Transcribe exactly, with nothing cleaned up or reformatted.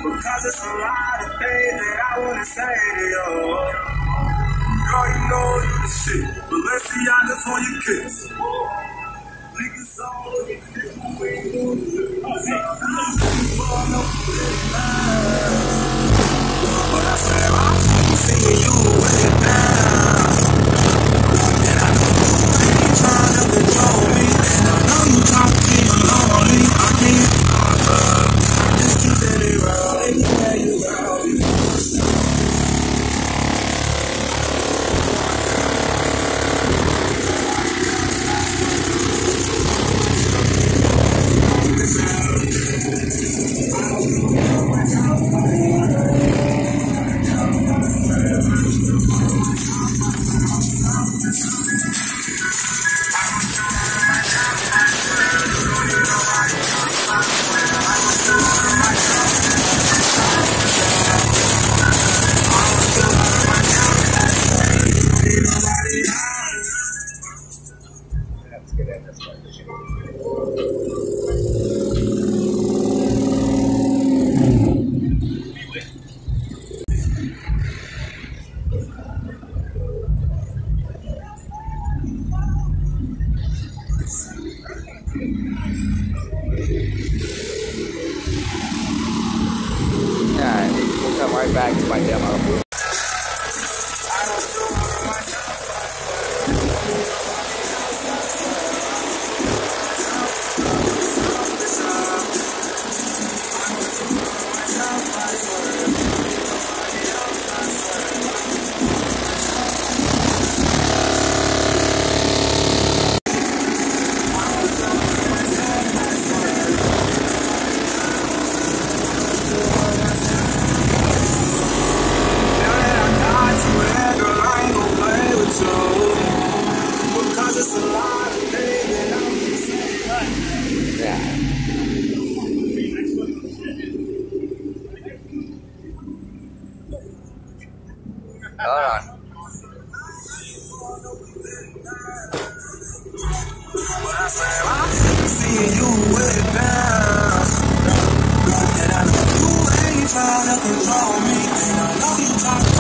Because it's a lot of things that I wanna say to you. Girl, you know you the shit, but let's see how this on your kids. Niggas all over the nigga, we ain't doing shit. But I said, I'm seeing you with it down. And I know you ain't trying to control me. And I know you talking lonely. I can't uh, just keep it rolling. Yeah, you rolling. Yeah, we'll come right back to my demo. Hold on. But I said, I'm seeing you with it down. And I know you ain't trying to control me. And I know you trying to